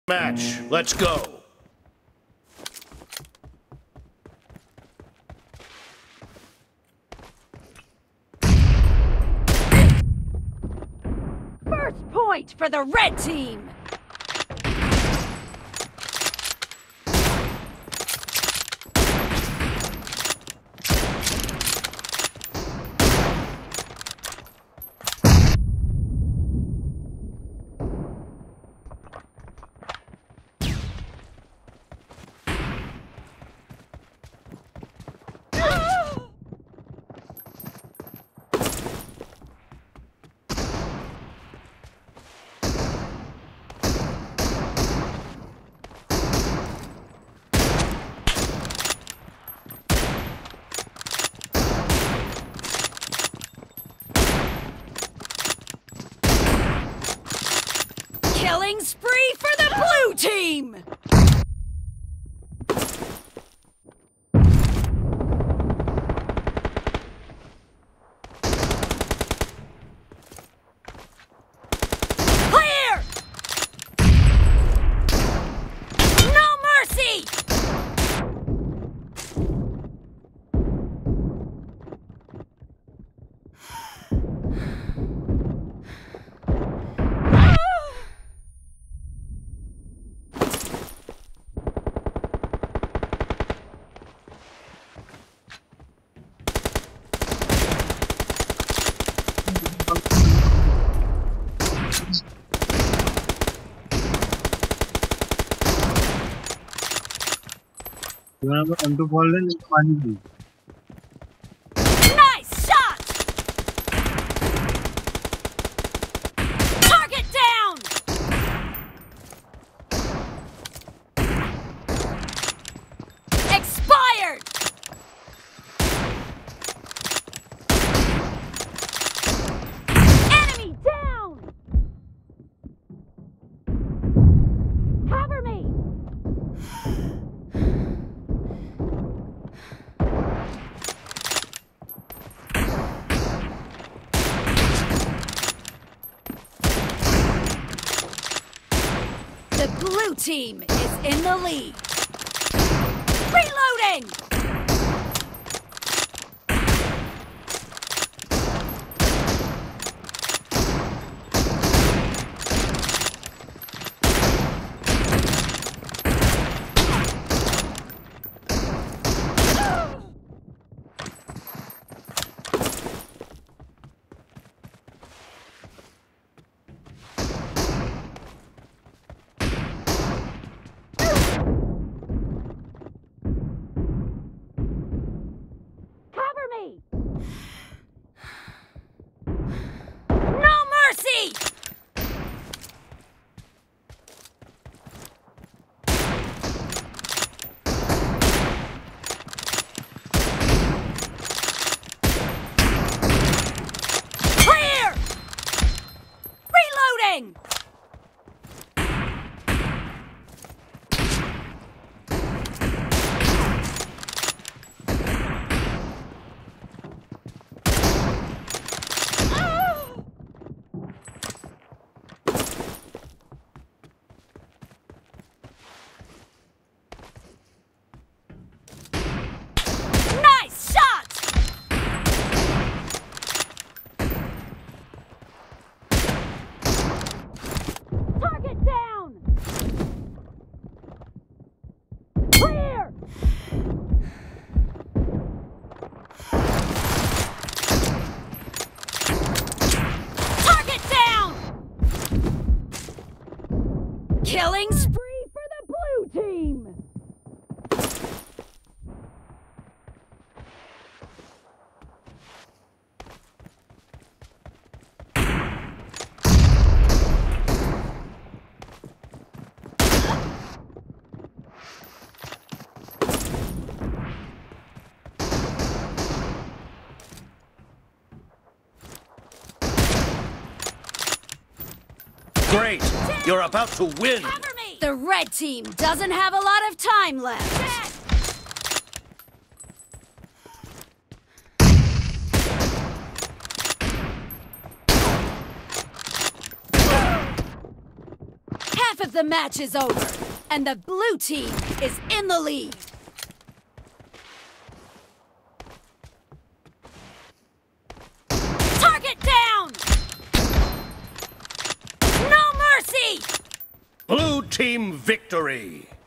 Match. Let's go. First point for the red team. Killing spree for the blue team! Clear! No mercy! M24 पानी Nice shot! Target down! Expired! Enemy down! Cover me! The blue team is in the lead. Reloading! Cover me! No mercy! Clear! Reloading! Nice shot! Target down! Clear! Target down! Killing spree for the blue team! Great. You're about to win. Cover me! The red team doesn't have a lot of time left. of the match is over, and the blue team is in the lead. Target down! No mercy! Blue team victory!